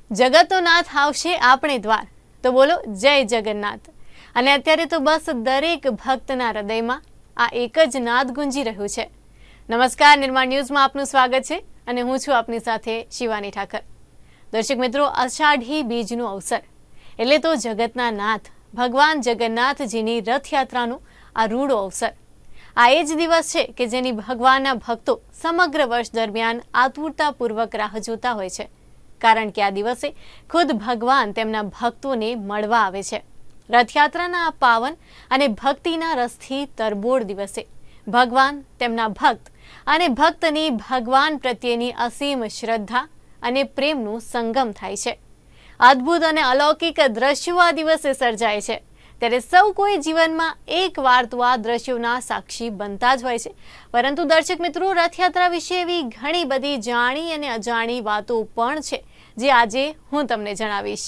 જગતનો નાથ આવશે આપણે દ્વાર, તો બોલો જય જગન્નાથ। અને અત્યારે તો બસ દરેક ભક્તના હૃદયમાં આ એક જ નાદ ગુંજી રહ્યું છે। નમસ્કાર, નિર્માણ ન્યૂઝમાં આપનું સ્વાગત છે અને હું છું આપની સાથે શિવાની ઠાકર। દર્શક મિત્રો, અષાઢી બીજનો અવસર એટલે તો જગતના નાથ ભગવાન જગન્નાથજીની રથયાત્રાનું આ રૂડો અવસર। આ એ જ દિવસ છે કે જેની ભગવાનના ભક્તો સમગ્ર વર્ષ દરમિયાન આતુરતાપૂર્વક રાહ જોતા હોય છે, કારણ કે આ દિવસે ખુદ ભગવાન તેમના ભક્તોને મળવા આવે છે। રથયાત્રાના આ પાવન અને ભક્તિના રસથી તરબોળ દિવસે ભગવાન, તેમના ભક્ત અને ભક્તની ભગવાન પ્રત્યેની અસીમ શ્રદ્ધા અને પ્રેમનું સંગમ થાય છે। અદ્ભુત અને અલૌકિક દ્રશ્યો આ દિવસે સર્જાય છે, ત્યારે સૌ કોઈ જીવનમાં એક વાર તો આ દ્રશ્યોના સાક્ષી બનતા જ હોય છે। પરંતુ દર્શક મિત્રો, રથયાત્રા વિશે એવી ઘણી બધી જાણી અને અજાણી વાતો પણ છે જે આજે હું તમને જણાવીશ।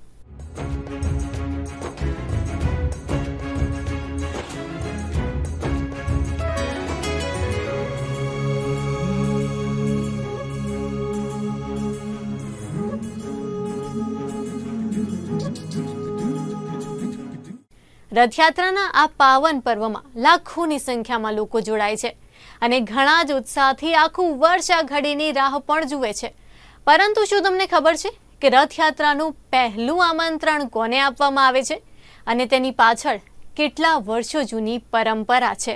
રથયાત્રાના આ પાવન પર્વમાં લાખોની સંખ્યામાં લોકો જોડાય છે અને ઘણા જ ઉત્સાહથી આખું વર્ષ આ ઘડીની રાહ પણ જુએ છે। પરંતુ શું તમને ખબર છે કે રથયાત્રાનું પહેલું આમંત્રણ કોને આપવામાં આવે છે અને તેની પાછળ કેટલા વર્ષો જૂની પરંપરા છે?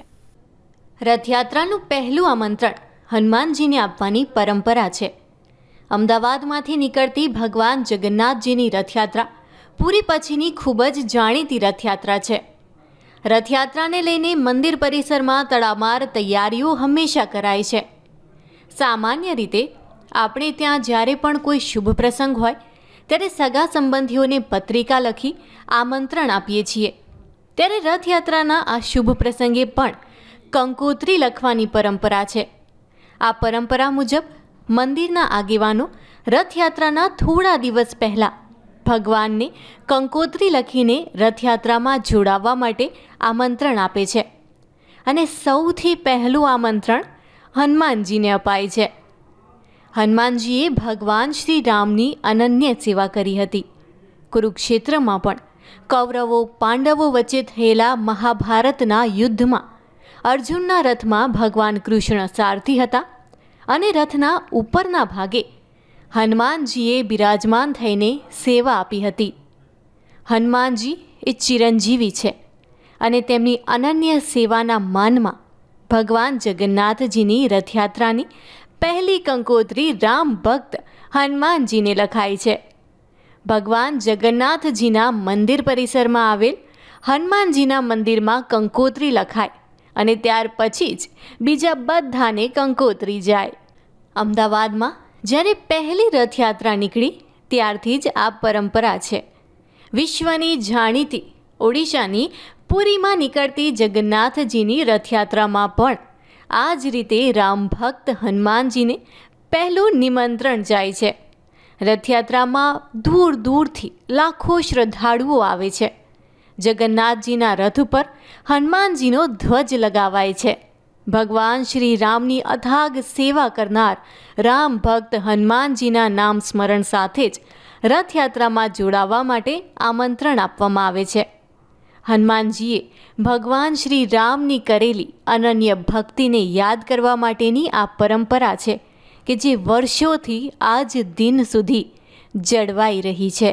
રથયાત્રાનું પહેલું આમંત્રણ હનુમાનજીને આપવાની પરંપરા છે। અમદાવાદમાંથી નીકળતી ભગવાન જગન્નાથજીની રથયાત્રા પૂરી પછીની ખૂબ જ જાણીતી રથયાત્રા છે। રથયાત્રાને લઈને મંદિર પરિસરમાં તડામાર તૈયારીઓ હંમેશા કરાય છે। સામાન્ય રીતે આપણે ત્યાં જ્યારે પણ કોઈ શુભ પ્રસંગ હોય ત્યારે સગા સંબંધીઓને પત્રિકા લખી આમંત્રણ આપીએ છીએ, ત્યારે રથયાત્રાના આ શુભ પ્રસંગે પણ કંકોત્રી લખવાની પરંપરા છે। આ પરંપરા મુજબ મંદિરના આગેવાનો રથયાત્રાના થોડા દિવસ પહેલાં ભગવાનને કંકોત્રી લખીને રથયાત્રામાં જોડાવા માટે આમંત્રણ આપે છે અને સૌથી પહેલું આમંત્રણ હનુમાનજીને અપાય છે। હનુમાનજીએ ભગવાન શ્રી રામની અનન્ય સેવા કરી હતી। કુરુક્ષેત્રમાં પણ કૌરવો પાંડવો વચ્ચે થયેલા મહાભારતના યુદ્ધમાં અર્જુનના રથમાં ભગવાન કૃષ્ણ સારથી હતા અને રથના ઉપરના ભાગે હનુમાનજીએ બિરાજમાન થઈને સેવા આપી હતી। હનુમાનજી એ ચિરંજીવી છે અને તેમની અનન્ય સેવાના માનમાં ભગવાન જગન્નાથજીની રથયાત્રાની પહેલી કંકોત્રી રામ ભક્ત હનુમાનજીને લખાય છે। ભગવાન જગન્નાથજીના મંદિર પરિસરમાં આવેલ હનુમાનજીના મંદિરમાં કંકોત્રી લખાય અને ત્યાર પછી જ બીજા બધાને કંકોત્રી જાય। અમદાવાદમાં જ્યારે પહેલી રથયાત્રા નીકળી ત્યારથી જ આ પરંપરા છે। વિશ્વની જાણીતી ઓડિશાની પુરીમાં નીકળતી જગન્નાથજીની રથયાત્રામાં પણ આ જ રીતે રામ ભક્ત હનુમાનજીને પહેલું નિમંત્રણ જાય છે। રથયાત્રામાં દૂર દૂરથી લાખો શ્રદ્ધાળુઓ આવે છે। જગન્નાથજીના રથ ઉપર હનુમાનજીનો ધ્વજ લગાવાય છે। ભગવાન શ્રી રામની અથાગ સેવા કરનાર રામ ભક્ત હનુમાનજીના નામ સ્મરણ સાથે જ રથયાત્રામાં જોડાવા માટે આમંત્રણ આપવામાં આવે છે। હનુમાનજીએ ભગવાન શ્રી રામની કરેલી અનન્ય ભક્તિને યાદ કરવા માટેની આ પરંપરા છે કે જે વર્ષોથી આજ દિન સુધી જળવાઈ રહી છે।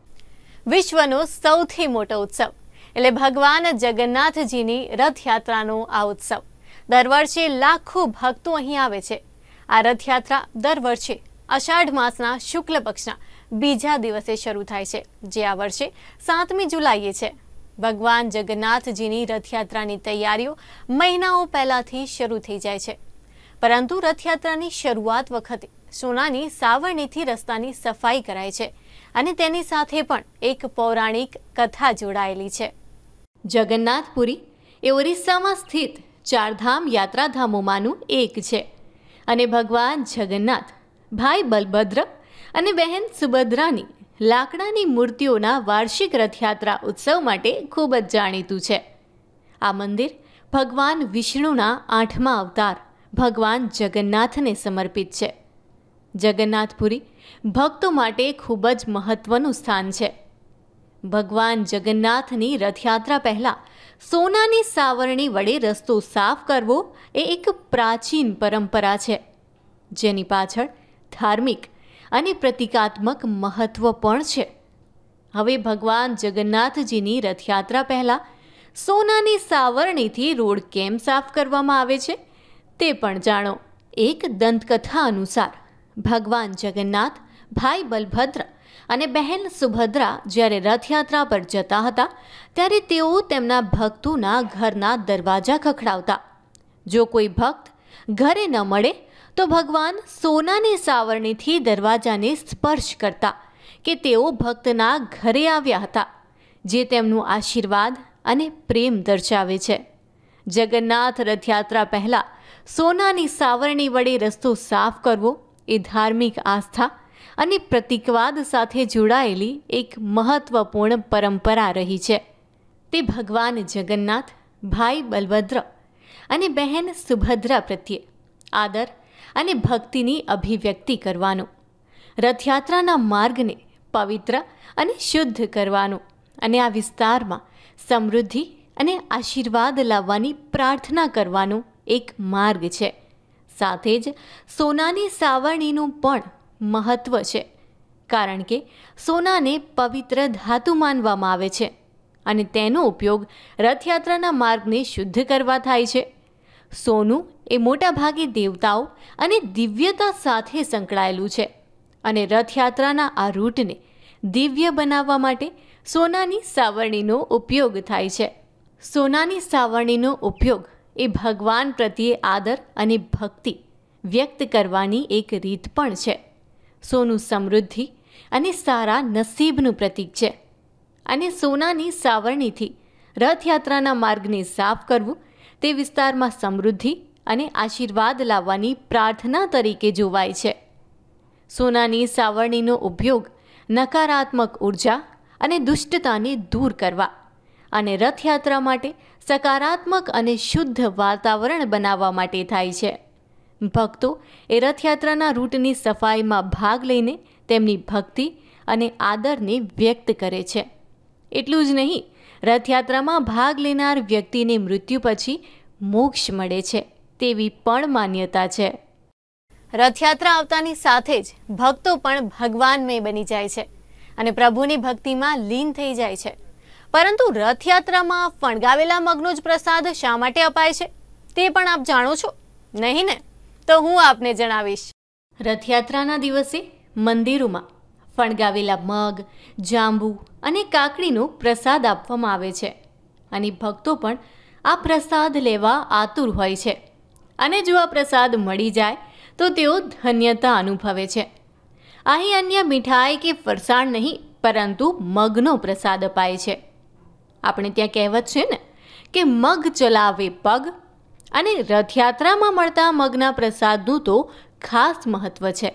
વિશ્વનો સૌથી મોટો ઉત્સવ એટલે ભગવાન જગન્નાથજીની રથયાત્રાનો આ ઉત્સવ। દર વર્ષે લાખો ભક્તો અહીં આવે છે। આ રથયાત્રા દર વર્ષે અષાઢ માસના શુક્લ પક્ષના બીજા દિવસે શરૂ થાય છે, જે આ વર્ષે 7મી જુલાઈએ છે। ભગવાન જગન્નાથજીની રથયાત્રાની તૈયારીઓ મહિનાઓ પહેલાથી શરૂ થઈ જાય છે, પરંતુ રથયાત્રાની શરૂઆત વખતે સોનાની સાવરણીથી રસ્તાની સફાઈ કરાય છે અને તેની સાથે પણ એક પૌરાણિક કથા જોડાયેલી છે। જગન્નાથપુરી એ ઓરિસ્સામાં સ્થિત ચારધામ યાત્રાધામોમાંનું એક છે અને ભગવાન જગન્નાથ, ભાઈ બલભદ્ર અને બહેન સુભદ્રાની લાકડાની મૂર્તિઓના વાર્ષિક રથયાત્રા ઉત્સવ માટે ખૂબ જ જાણીતું છે। આ મંદિર ભગવાન વિષ્ણુના 8મા અવતાર ભગવાન જગન્નાથને સમર્પિત છે। જગન્નાથપુરી ભક્તો માટે ખૂબ જ મહત્વનું સ્થાન છે. ભગવાન જગન્નાથની રથયાત્રા પહેલાં સોનાની સાવરણી વડે રસ્તો સાફ કરવો એ એક પ્રાચીન પરંપરા છે, જેની પાછળ ધાર્મિક અને પ્રતિકાત્મક મહત્વ પણ છે. હવે ભગવાન જગન્નાથજીની રથયાત્રા પહેલાં સોનાની સાવરણીથી રોડ કેમ સાફ કરવામાં આવે છે તે પણ જાણો. એક દંતકથા અનુસાર ભગવાન જગન્નાથ, ભાઈ બલભદ્ર અને બહેન સુભદ્રા જ્યારે રથયાત્રા પર જતા હતા ત્યારે તેઓ તેમના ભક્તોના ઘરના દરવાજા ખખડાવતા. જો કોઈ ભક્ત ઘરે ન મળે તો ભગવાન સોનાની સાવરણીથી દરવાજાને સ્પર્શ કરતા કે તેઓ ભક્તના ઘરે આવ્યા હતા, જે તેમનું આશીર્વાદ અને પ્રેમ દર્શાવે છે. જગન્નાથ રથયાત્રા પહેલાં સોનાની સાવરણી વડે રસ્તો સાફ કરવો એ ધાર્મિક આસ્થા અને પ્રતીકવાદ સાથે જોડાયેલી એક મહત્વપૂર્ણ પરંપરા રહી છે. તે ભગવાન જગન્નાથ, ભાઈ બલભદ્ર અને બહેન સુભદ્રા પ્રત્યે આદર અને ભક્તિની અભિવ્યક્તિ કરવાનો, રથયાત્રાના માર્ગને પવિત્ર અને શુદ્ધ કરવાનો અને આ વિસ્તારમાં સમૃદ્ધિ અને આશીર્વાદ લાવવાની પ્રાર્થના કરવાનો એક માર્ગ છે. સાથે જ સોનાની સાવરણીનું પણ મહત્વ છે, કારણ કે સોનાને પવિત્ર ધાતુ માનવામાં આવે છે અને તેનો ઉપયોગ રથયાત્રાના માર્ગને શુદ્ધ કરવા થાય છે. સોનું એ મોટાભાગે દેવતાઓ અને દિવ્યતા સાથે સંકળાયેલું છે અને રથયાત્રાના આ રૂટને દિવ્ય બનાવવા માટે સોનાની સાવરણીનો ઉપયોગ થાય છે. સોનાની સાવરણીનો ઉપયોગ એ ભગવાન પ્રત્યે આદર અને ભક્તિ વ્યક્ત કરવાની એક રીત પણ છે. સોનું સમૃદ્ધિ અને સારા નસીબનું પ્રતીક છે અને સોનાની સાવરણીથી રથયાત્રાના માર્ગને સાફ કરવું તે વિસ્તારમાં સમૃદ્ધિ અને આશીર્વાદ લાવવાની પ્રાર્થના તરીકે જોવાય છે. સોનાની સાવરણીનો ઉપયોગ નકારાત્મક ઉર્જા અને દુષ્ટતાને દૂર કરવા અને રથયાત્રા માટે સકારાત્મક અને શુદ્ધ વાતાવરણ બનાવવા માટે થાય છે. ભક્તો એ રથયાત્રાના રૂટની સફાઈમાં ભાગ લઈને તેમની ભક્તિ અને આદરને વ્યક્ત કરે છે. એટલું જ નહીં, રથયાત્રામાં ભાગ લેનાર વ્યક્તિને મૃત્યુ પછી મોક્ષ મળે છે તેવી પણ માન્યતા છે. રથયાત્રા આવતાની સાથે જ ભક્તો પણ ભગવાનમય બની જાય છે અને પ્રભુની ભક્તિમાં લીન થઈ જાય છે. પરંતુ રથયાત્રામાં ફણગાવેલા મગનો જ પ્રસાદ શા માટે અપાય છે તે પણ આપ જાણો છો? નહીં ને? તો હું આપને જણાવીશ. રથયાત્રાના દિવસે મંદિરોમાં ફણગાવેલા મગ, જાંબુ અને કાકડીનો પ્રસાદ આપવામાં આવે છે અને ભક્તો પણ આ પ્રસાદ લેવા આતુર હોય છે અને જો આ પ્રસાદ મળી જાય તો તેઓ ધન્યતા અનુભવે છે. અહીં અન્ય મીઠાઈ કે ફરસાણ નહીં, પરંતુ મગનો પ્રસાદ અપાય છે. આપણે ત્યાં કહેવત છે ને કે મગ ચલાવે પગ, અને રથયાત્રામાં મળતા મગના પ્રસાદનું તો ખાસ મહત્વ છે.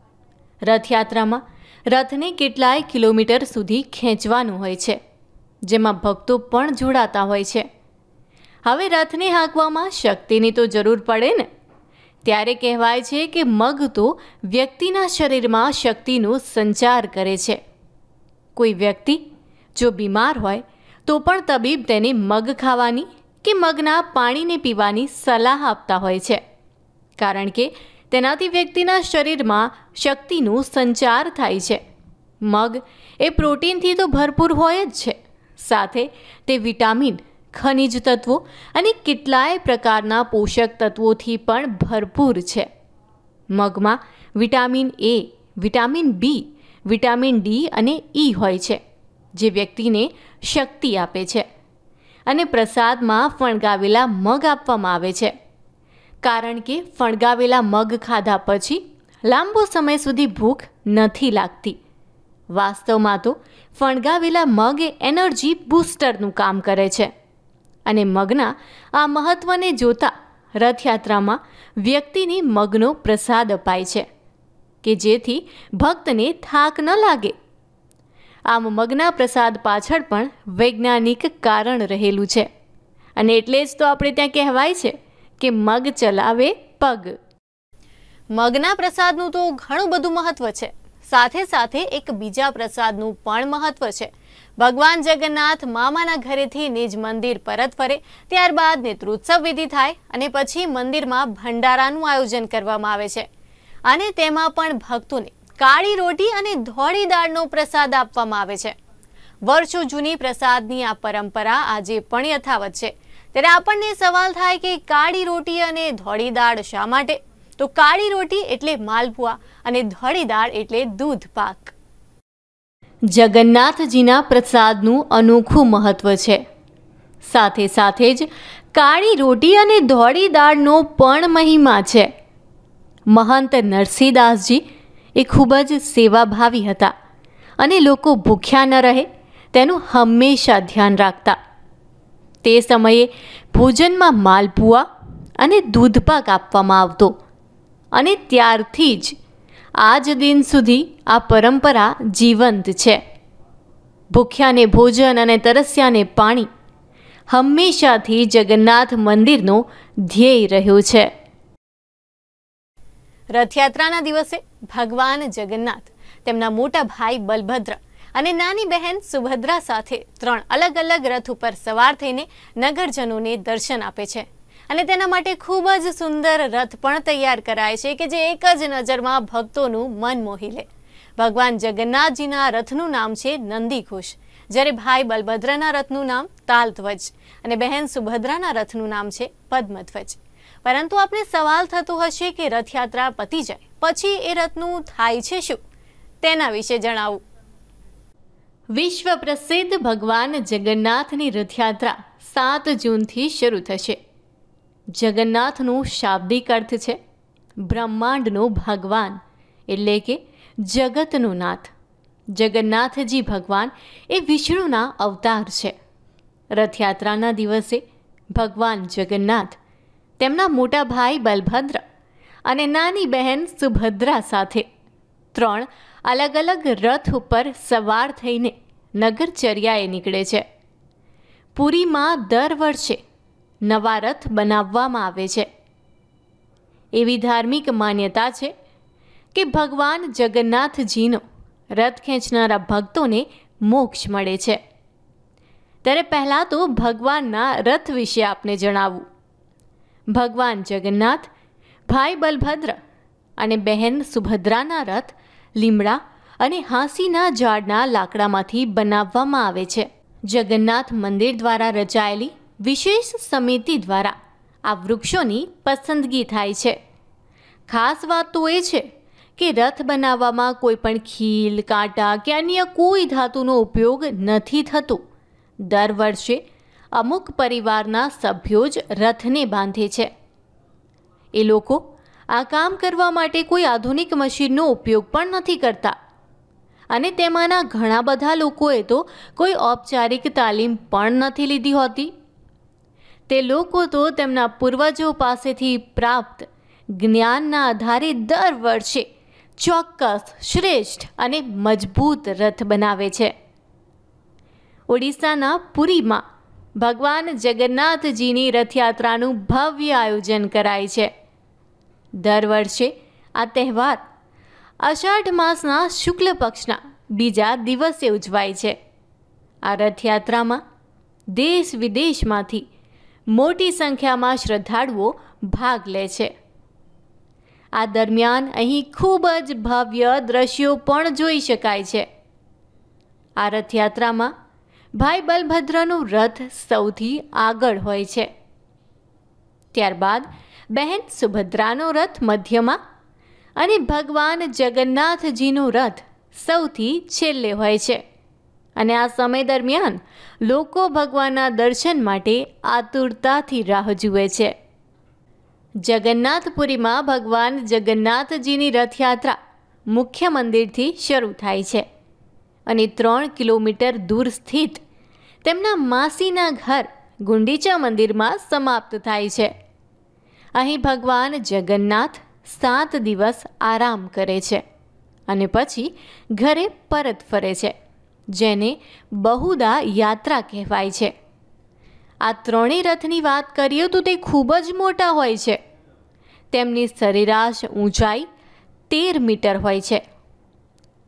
રથયાત્રામાં રથને કેટલાય કિલોમીટર સુધી ખેંચવાનું હોય છે, જેમાં ભક્તો પણ જોડાતા હોય છે. હવે રથને હાંકવામાં શક્તિની તો જરૂર પડે ને, ત્યારે કહેવાય છે કે મગ તો વ્યક્તિના શરીરમાં શક્તિનો સંચાર કરે છે. કોઈ વ્યક્તિ જો બીમાર હોય તો પણ તબીબ તેને મગ ખાવાની કે મગના પાણીને પીવાની સલાહ આપતા હોય છે, કારણ કે તેનાથી વ્યક્તિના શરીરમાં શક્તિનો સંચાર થાય છે. મગ એ પ્રોટીનથી તો ભરપૂર હોય જ છે, સાથે તે વિટામિન, ખનિજ તત્વો અને કેટલાય પ્રકારના પોષક તત્વોથી પણ ભરપૂર છે. મગમાં vitamin A, vitamin B, vitamin D અને ઈ હોય છે, જે વ્યક્તિને શક્તિ આપે છે. અને પ્રસાદમાં ફણગાવેલા મગ આપવામાં આવે છે, કારણ કે ફણગાવેલા મગ ખાધા પછી લાંબો સમય સુધી ભૂખ નથી લાગતી. વાસ્તવમાં તો ફણગાવેલા મગ એ એનર્જી બૂસ્ટરનું કામ કરે છે. અને મગના આ મહત્વને જોતા રથયાત્રામાં વ્યક્તિને મગનો પ્રસાદ અપાય છે કે જેથી ભક્તને થાક ન લાગે. આમ મગના પ્રસાદ પાછળ પણ વૈજ્ઞાનિક કારણ રહેલું છે અને એટલે જ તો આપણે ત્યાં કહેવાય છે કે મગ ચલાવે પગ. મગના પ્રસાદનું તો ઘણું બધું મહત્વ છે. સાથે સાથે એક બીજા પ્રસાદનું પણ મહત્વ છે. ભગવાન જગન્નાથ મામાના ઘરેથી નિજ મંદિર પરત ફરે ત્યારબાદ નેત્રોત્સવ વિધિ થાય અને પછી મંદિરમાં ભંડારાનું આયોજન કરવામાં આવે છે અને તેમાં પણ ભક્તોને કાળી રોટી અને ધોળી દાળનો પ્રસાદ આપવામાં આવે છે. વર્ષો જૂની પ્રસાદની આ પરંપરા આજે પણ યથાવત છે. ત્યારે આપણને સવાલ થાય કે કાળી રોટી અને ધોળી દાળ શા માટે? તો કાળી રોટી એટલે માલપુઆ અને ધોળી દાળ એટલે દૂધ પાક. જગન્નાથજીના પ્રસાદનું અનોખું મહત્વ છે. સાથે સાથે જ કાળી રોટી અને ધોળી દાળનો પણ મહિમા છે. મહંત નરસિંહદાસજી એ ખૂબ જ સેવાભાવી હતા અને લોકો ભૂખ્યા ન રહે તેનું હંમેશા ધ્યાન રાખતા. તે સમયે ભોજનમાં માલપુઆ અને દૂધપાક આપવામાં આવતો અને ત્યારથી જ આજ દિન સુધી આ પરંપરા જીવંત છે. ભૂખ્યાને ભોજન અને તરસ્યાને પાણી હંમેશાથી જગન્નાથ મંદિરનો ધ્યેય રહ્યો છે. રથયાત્રાના દિવસે ભગવાન જગન્નાથ તેમના મોટા ભાઈ બલભદ્ર અને નાની બહેન સુભદ્રા સાથે 3 અલગ અલગ રથ ઉપર સવાર થઈને નગરજનોને દર્શન આપે છે અને તેના માટે ખૂબ જ સુંદર રથ પણ તૈયાર કરાય છે કે જે એક જ નજરમાં ભક્તોનું મન મોહી લે. ભગવાન જગન્નાથજીના રથનું નામ છે નંદીઘોષ, જ્યારે ભાઈ બલભદ્રના રથનું નામ તાલધ્વજ અને બહેન સુભદ્રાના રથનું નામ છે પદ્મધ્વજ. પરંતુ આપણે સવાલ થતો હશે કે રથયાત્રા પતી જાય પછી એ રથનું થાય છે શું? તેના વિશે જણાવું. વિશ્વ પ્રસિદ્ધ ભગવાન જગન્નાથની રથયાત્રા 7 જૂનથી શરૂ થશે. જગન્નાથનો શાબ્દિક અર્થ છે બ્રહ્માંડનો ભગવાન, એટલે કે જગતનો નાથ. જગન્નાથજી ભગવાન એ વિષ્ણુના અવતાર છે. રથયાત્રાના દિવસે ભગવાન જગન્નાથ તેમના મોટા ભાઈ બલભદ્ર અને નાની બહેન સુભદ્રા સાથે 3 અલગ અલગ રથ ઉપર સવાર થઈને નગરચર્યાએ નીકળે છે. પુરીમાં દર વર્ષે નવા રથ બનાવવામાં આવે છે. એવી ધાર્મિક માન્યતા છે કે ભગવાન જગન્નાથજીનો રથ ખેંચનારા ભક્તોને મોક્ષ મળે છે. ત્યારે પહેલાં તો ભગવાનના રથ વિશે આપને જણાવું. ભગવાન જગન્નાથ, ભાઈ બલભદ્ર અને બહેન સુભદ્રાના રથ લીમડા અને હાંસીના ઝાડના લાકડામાંથી બનાવવામાં આવે છે. જગન્નાથ મંદિર દ્વારા રચાયેલી વિશેષ સમિતિ દ્વારા આ વૃક્ષોની પસંદગી થાય છે. ખાસ વાત તો એ છે કે રથ બનાવવામાં કોઈ પણ ખીલ, કાંટા કે અન્ય કોઈ ધાતુનો ઉપયોગ નથી થતો. દર વર્ષે અમુક પરિવારના સભ્યો જ રથને બાંધે છે. એ લોકો આ કામ કરવા માટે કોઈ આધુનિક મશીનનો ઉપયોગ પણ નથી કરતા અને તેમાંના ઘણા બધા લોકોએ તો કોઈ ઔપચારિક તાલીમ પણ નથી લીધી હોતી. તે લોકો તો તેમના પૂર્વજો પાસેથી પ્રાપ્ત જ્ઞાનના આધારે દર વર્ષે ચોક્કસ, શ્રેષ્ઠ અને મજબૂત રથ બનાવે છે. ઓડિશાના પુરીમાં ભગવાન જગન્નાથજીની રથયાત્રાનું ભવ્ય આયોજન કરાય છે. દર વર્ષે આ તહેવાર અષાઢ માસના શુક્લ પક્ષના બીજા દિવસે ઉજવાય છે. આ રથયાત્રામાં દેશ વિદેશમાંથી મોટી સંખ્યામાં શ્રદ્ધાળુઓ ભાગ લે છે. આ દરમિયાન અહીં ખૂબ જ ભવ્ય દ્રશ્યો પણ જોઈ શકાય છે. આ રથયાત્રામાં ભાઈ બલભદ્રનો રથ સૌથી આગળ હોય છે. ત્યારબાદ બહેન સુભદ્રાનો રથ મધ્યમાં અને ભગવાન જગન્નાથજીનો રથ સૌથી છેલ્લે હોય છે. અને આ સમય દરમિયાન લોકો ભગવાનના દર્શન માટે આતુરતાથી રાહ જુએ છે. જગન્નાથપુરીમાં ભગવાન જગન્નાથજીની રથયાત્રા મુખ્ય મંદિરથી શરૂ થાય છે અને 3 કિલોમીટર દૂર સ્થિત તેમના માસીના ઘર ગુંડીચા મંદિરમાં સમાપ્ત થાય છે. અહીં ભગવાન જગન્નાથ 7 દિવસ આરામ કરે છે અને પછી ઘરે પરત ફરે છે, જેને બહુદા યાત્રા કહેવાય છે. આ 3 રથની વાત કરીએ તો તે ખૂબ જ મોટા હોય છે. તેમની સરેરાશ ઊંચાઈ 13 મીટર હોય છે.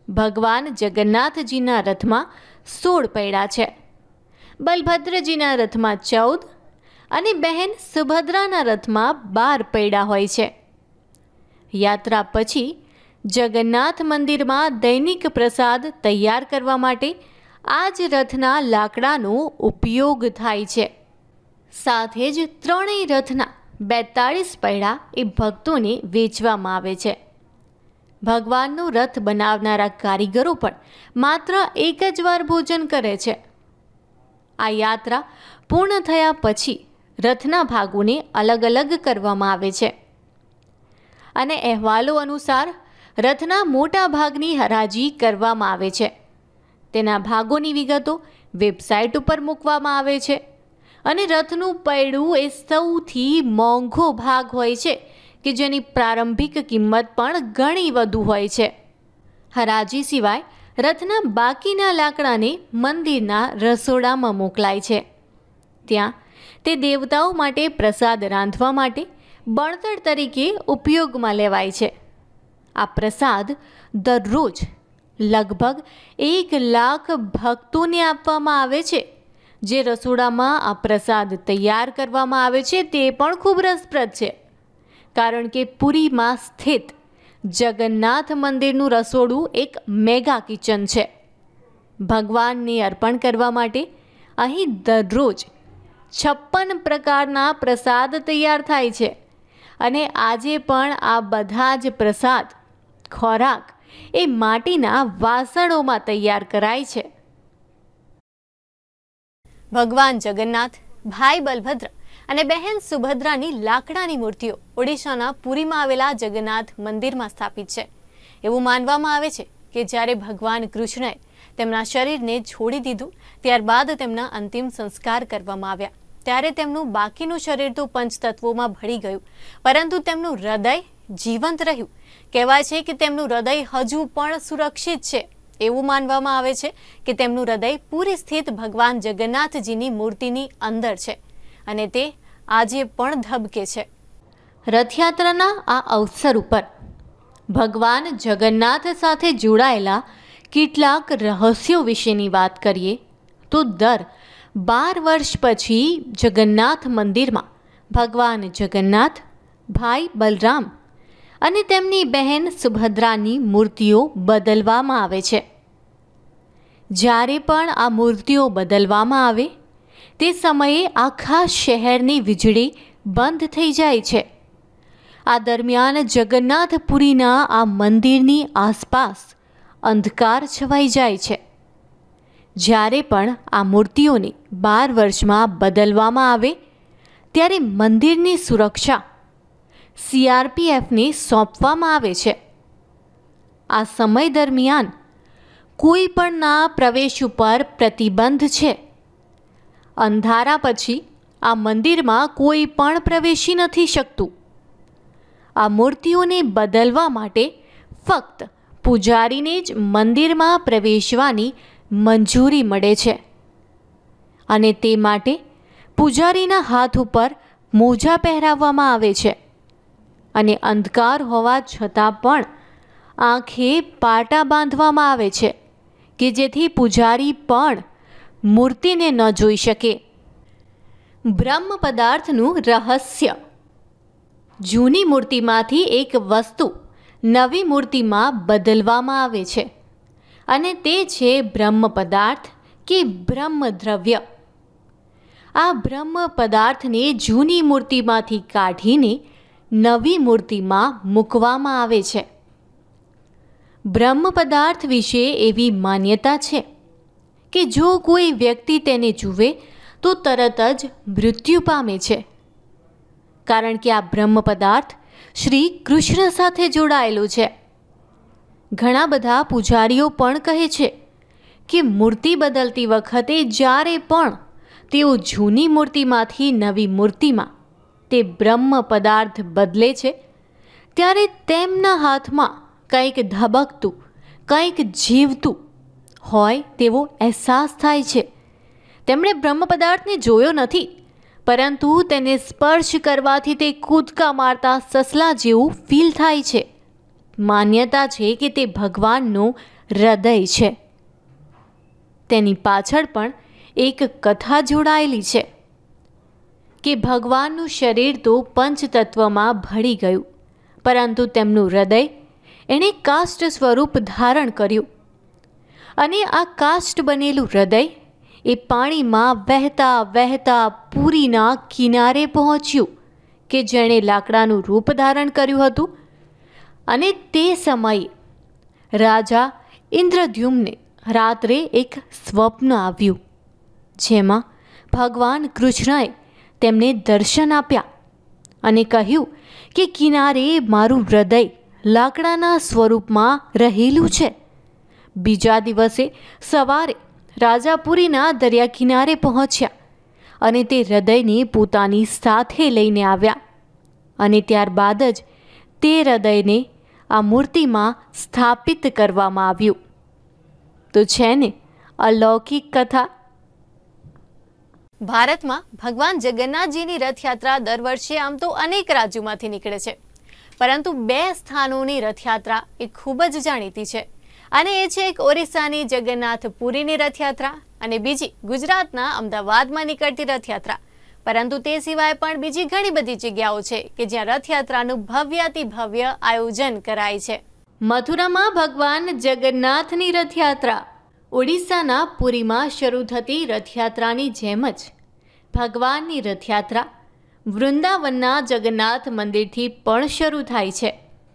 ભગવાન જગન્નાથજીના રથમાં 16 પૈડા છે, બલભદ્રજીના રથમાં 14 અને બહેન સુભદ્રાના રથમાં 12 પૈડા હોય છે. યાત્રા પછી જગન્નાથ મંદિરમાં દૈનિક પ્રસાદ તૈયાર કરવા માટે આ જ રથના લાકડાનો ઉપયોગ થાય છે. સાથે જ ત્રણેય રથના 42 પૈડા એ ભક્તોને વેચવામાં આવે છે. ભગવાનનો રથ બનાવનારા કારીગરો પણ માત્ર એક જ વાર ભોજન કરે છે. આ યાત્રા પૂર્ણ થયા પછી રથના ભાગોને અલગ અલગ કરવામાં આવે છે અને અહેવાલો અનુસાર રથના મોટા ભાગની હરાજી કરવામાં આવે છે. તેના ભાગોની વિગતો વેબસાઇટ ઉપર મૂકવામાં આવે છે અને રથનું પૈડું એ સૌથી મોંઘો ભાગ હોય છે કે જેની પ્રારંભિક કિંમત પણ ઘણી વધુ હોય છે. હરાજી સિવાય રથના બાકીના લાકડાને મંદિરના રસોડામાં મોકલાય છે. ત્યાં તે દેવતાઓ માટે પ્રસાદ રાંધવા માટે બળતણ તરીકે ઉપયોગમાં લેવાય છે. આ પ્રસાદ દરરોજ લગભગ 1 લાખ ભક્તોને આપવામાં આવે છે. જે રસોડામાં આ પ્રસાદ તૈયાર કરવામાં આવે છે તે પણ ખૂબ રસપ્રદ છે, કારણ કે પુરીમાં સ્થિત જગન્નાથ મંદિરનું રસોડું એક મેગા કિચન છે. ભગવાનને અર્પણ કરવા માટે અહીં દરરોજ 56 પ્રકારના પ્રસાદ તૈયાર થાય છે અને આજે પણ આ બધા જ પ્રસાદ ખોરાક એ માટીના વાસણોમાં તૈયાર કરાય છે. ભગવાન જગન્નાથ, ભાઈ બલભદ્ર અને બહેન સુભદ્રાની લાકડાની મૂર્તિઓ ઓડિશાના પુરીમાં આવેલા જગન્નાથ મંદિરમાં સ્થાપિત છે. એવું માનવામાં આવે છે કે જ્યારે ભગવાન કૃષ્ણએ તેમના શરીરને છોડી દીધું, ત્યારબાદ તેમના અંતિમ સંસ્કાર કરવામાં આવ્યા ત્યારે તેમનું બાકીનું શરીર તો પંચતત્વોમાં ભળી ગયું, પરંતુ તેમનું હૃદય જીવંત રહ્યું. કહેવાય છે કે તેમનું હૃદય હજુ પણ સુરક્ષિત છે. એવું માનવામાં આવે છે કે તેમનું હૃદય પુરી સ્થિત ભગવાન જગન્નાથજીની મૂર્તિની અંદર છે અને તે આજે પણ ધબકે છે. રથયાત્રાના આ અવસર ઉપર ભગવાન જગન્નાથ સાથે જોડાયેલા કેટલાક રહસ્યો વિશેની વાત કરીએ તો દર 12 વર્ષ પછી જગન્નાથ મંદિરમાં ભગવાન જગન્નાથ, ભાઈ બલરામ અને તેમની બહેન સુભદ્રાની મૂર્તિઓ બદલવામાં આવે છે. જ્યારે પણ આ મૂર્તિઓ બદલવામાં આવે તે સમયે આખા શહેરની વીજળી બંધ થઈ જાય છે. આ દરમિયાન જગન્નાથપુરીના આ મંદિરની આસપાસ અંધકાર છવાઈ જાય છે. જ્યારે પણ આ મૂર્તિઓને 12 વર્ષમાં બદલવામાં આવે ત્યારે મંદિરની સુરક્ષા CRPFને સોંપવામાં આવે છે. આ સમય દરમિયાન કોઈ પણના પ્રવેશ ઉપર પ્રતિબંધ છે. અંધારા પછી આ મંદિરમાં કોઈ પણ પ્રવેશી નથી શકતું. આ મૂર્તિઓને બદલવા માટે ફક્ત પૂજારીને જ મંદિરમાં પ્રવેશવાની મંજૂરી મળે છે અને તે માટે પૂજારીના હાથ ઉપર મોજા પહેરાવવામાં આવે છે અને અંધકાર હોવા છતાં પણ આંખે પાટા બાંધવામાં આવે છે કે જેથી પૂજારી પણ મૂર્તિને ન જોઈ શકે. બ્રહ્મ પદાર્થનું રહસ્ય. જૂની મૂર્તિમાંથી એક વસ્તુ નવી મૂર્તિમાં બદલવામાં આવે છે અને તે છે બ્રહ્મ પદાર્થ કે બ્રહ્મ દ્રવ્ય. આ બ્રહ્મ પદાર્થને જૂની મૂર્તિમાંથી કાઢીને નવી મૂર્તિમાં મૂકવામાં આવે છે. બ્રહ્મ પદાર્થ વિશે એવી માન્યતા છે કે જો કોઈ વ્યક્તિ તેને જુએ તો તરત જ મૃત્યુ પામે છે, કારણ કે આ બ્રહ્મ પદાર્થ શ્રી કૃષ્ણ સાથે જોડાયેલું છે. ઘણા બધા પૂજારીઓ પણ કહે છે કે મૂર્તિ બદલતી વખતે જ્યારે પણ તેઓ જૂની મૂર્તિમાંથી નવી મૂર્તિમાં તે બ્રહ્મ પદાર્થ બદલે છે ત્યારે તેમના હાથમાં કંઈક ધબકતું, કંઈક જીવતું હોય તેવો અહેસાસ થાય છે. તેમણે બ્રહ્મ પદાર્થને જોયો નથી, પરંતુ તેને સ્પર્શ કરવાથી તે કૂદકા મારતા સસલા જેવું ફીલ થાય છે. માન્યતા છે કે તે ભગવાનનો હૃદય છે. તેની પાછળ પણ એક કથા જોડાયેલી છે કે ભગવાનનું શરીર તો પંચતત્વમાં ભળી ગયું, પરંતુ તેમનું હૃદય એણે કાષ્ઠ સ્વરૂપ ધારણ કર્યું. અને આ કાષ્ઠ બનેલું હૃદય એ પાણીમાં વહેતા વહેતા પુરીના કિનારે પહોંચ્યું કે જેણે લાકડાનું રૂપ ધારણ કર્યું હતું. અને તે સમયે રાજા ઇન્દ્રદ્યુમ્નને રાત્રે એક સ્વપ્ન આવ્યું, જેમાં ભગવાન કૃષ્ણએ તેમને દર્શન આપ્યા અને કહ્યું કે કિનારે મારું હૃદય લાકડાના સ્વરૂપમાં રહેલું છે. બીજા દિવસે સવારે રાજા પુરીના દરિયા કિનારે પહોંચ્યા અને તે હૃદયને પોતાની સાથે લઈને આવ્યા. અને ત્યારબાદ જ તે હૃદયને આ મૂર્તિમાં સ્થાપિત કરવામાં આવ્યું. તો છે ને અલૌકિક કથા. ભારતમાં ભગવાન જગન્નાથજીની રથયાત્રા દર વર્ષે આમ તો અનેક રાજ્યોમાંથી નીકળે છે, પરંતુ 2 સ્થાનોની રથયાત્રા એ ખૂબ જ જાણીતી છે. અને એ છે એક ઓરિસ્સાની જગન્નાથ પુરીની રથયાત્રા અને બીજી ગુજરાતના અમદાવાદમાં નીકળતી રથયાત્રા. પરંતુ તે સિવાય પણ બીજી ઘણી બધી જગ્યાઓ છે કે જ્યાં રથયાત્રાનું ભવ્યાતિ ભવ્ય આયોજન કરાય છે. મથુરામાં ભગવાન જગન્નાથની રથયાત્રા ઓડિશાના પુરીમાં શરૂ થતી રથયાત્રાની જેમ જ ભગવાનની રથયાત્રા વૃંદાવનના જગન્નાથ મંદિરથી પણ શરૂ થાય છે.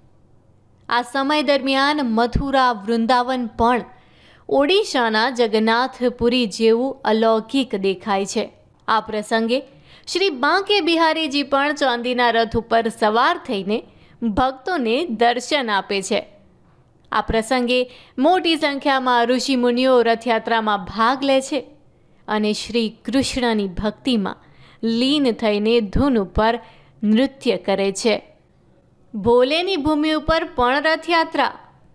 આ સમય દરમિયાન મથુરા વૃંદાવન પણ ઓડિશાના જગન્નાથપુરી જેવું અલૌકિક દેખાય છે. આ પ્રસંગે શ્રી બાંકે બિહારીજી પણ ચાંદીના રથ ઉપર સવાર થઈને ભક્તોને દર્શન આપે છે. આ પ્રસંગે મોટી સંખ્યામાં ઋષિમુનિઓ રથયાત્રામાં ભાગ લે છે અને શ્રી કૃષ્ણની ભક્તિમાં લીન થઈને ધૂન ઉપર નૃત્ય કરે છે. ભોલેની ભૂમિ ઉપર પણ રથયાત્રા.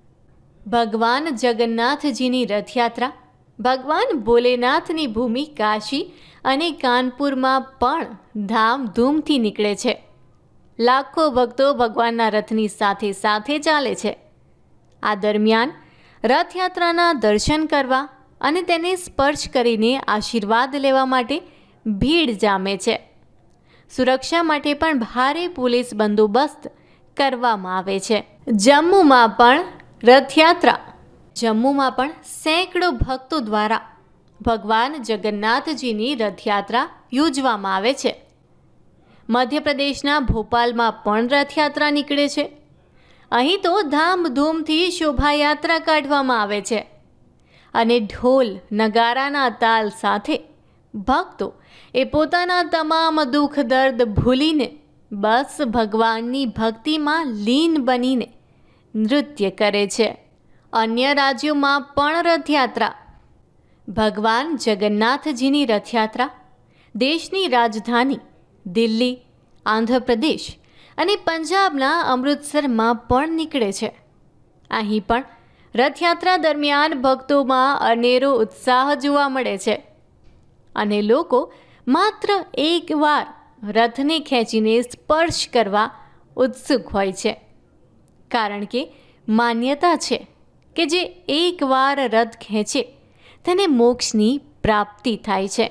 ભગવાન જગન્નાથજીની રથયાત્રા ભગવાન ભોલેનાથની ભૂમિ કાશી અને કાનપુરમાં પણ ધામધૂમથી નીકળે છે. લાખો ભક્તો ભગવાનના રથની સાથે સાથે ચાલે છે. આ દરમિયાન રથયાત્રાના દર્શન કરવા અને તેને સ્પર્શ કરીને આશીર્વાદ લેવા માટે ભીડ જામે છે. સુરક્ષા માટે પણ ભારે પોલીસ બંદોબસ્ત કરવામાં આવે છે. જમ્મુમાં પણ રથયાત્રા. જમ્મુમાં પણ સેંકડો ભક્તો દ્વારા ભગવાન જગન્નાથજીની રથયાત્રા યોજવામાં આવે છે. મધ્યપ્રદેશના ભોપાલમાં પણ રથયાત્રા નીકળે છે. અહીં તો ધામધૂમથી શોભાયાત્રા કાઢવામાં આવે છે અને ઢોલ નગારાના તાલ સાથે ભક્તો એ પોતાના તમામ દુઃખ દર્દ ભૂલીને બસ ભગવાનની ભક્તિમાં લીન બનીને નૃત્ય કરે છે. અન્ય રાજ્યોમાં પણ રથયાત્રા. ભગવાન જગન્નાથજીની રથયાત્રા દેશની રાજધાની દિલ્હી, આંધ્રપ્રદેશ અને પંજાબના અમૃતસરમાં પણ નીકળે છે. અહીં પણ રથયાત્રા દરમિયાન ભક્તોમાં અનેરો ઉત્સાહ જોવા મળે છે અને લોકો માત્ર એકવાર રથને ખેંચીને સ્પર્શ કરવા ઉત્સુક હોય છે, કારણ કે માન્યતા છે કે જે એકવાર રથ ખેંચે તેને મોક્ષની પ્રાપ્તિ થાય છે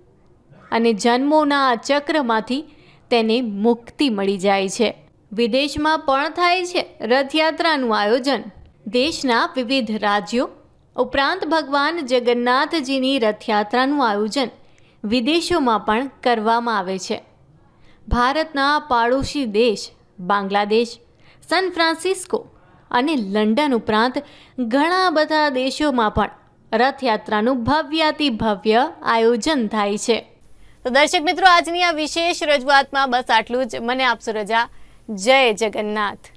અને જન્મોના ચક્રમાંથી તેને મુક્તિ મળી જાય છે. વિદેશમાં પણ થાય છે રથયાત્રાનું આયોજન. દેશના વિવિધ રાજ્યો ઉપરાંત ભગવાન જગન્નાથજીની રથયાત્રાનું આયોજન વિદેશોમાં પણ કરવામાં આવે છે. ભારતના પાડોશી દેશ બાંગ્લાદેશ, સાન ફ્રાન્સિસ્કો અને લંડન ઉપરાંત ઘણા બધા દેશોમાં પણ રથયાત્રાનું ભવ્યાતિ ભવ્ય આયોજન થાય છે. તો દર્શક મિત્રો, આજની આ વિશેષ રજૂઆતમાં બસ આટલું જ. મને આપશો રજા. જય જગન્નાથ.